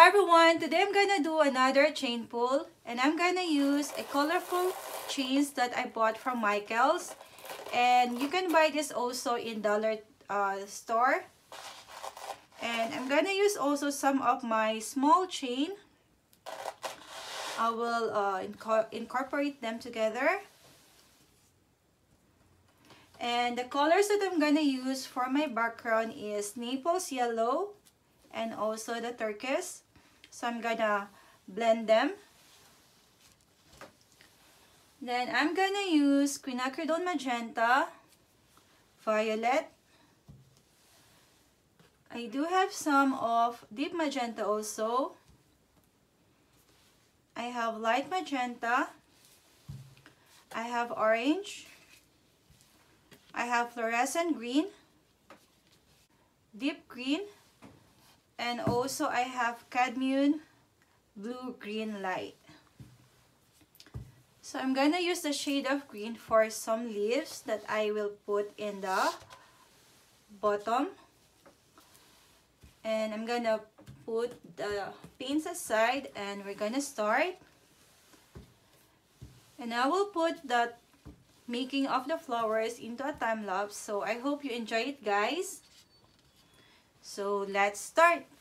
everyone, today I'm gonna do another chain pull, and I'm gonna use a colorful chains that I bought from Michael's, and you can buy this also in dollar store. And I'm gonna use also some of my small chain. I will incorporate them together. And the colors that I'm gonna use for my background is Naples yellow and also the turquoise. So I'm gonna blend them. Then I'm gonna use Quinacridone magenta, violet. I do have some of deep magenta also. I have light magenta. I have orange. I have fluorescent green, deep green, and also I have cadmium blue-green light. So I'm gonna use the shade of green for some leaves that I will put in the bottom. And I'm gonna put the paints aside and we're gonna start. And I will put the making of the flowers into a time lapse. So I hope you enjoy it, guys. So let's start.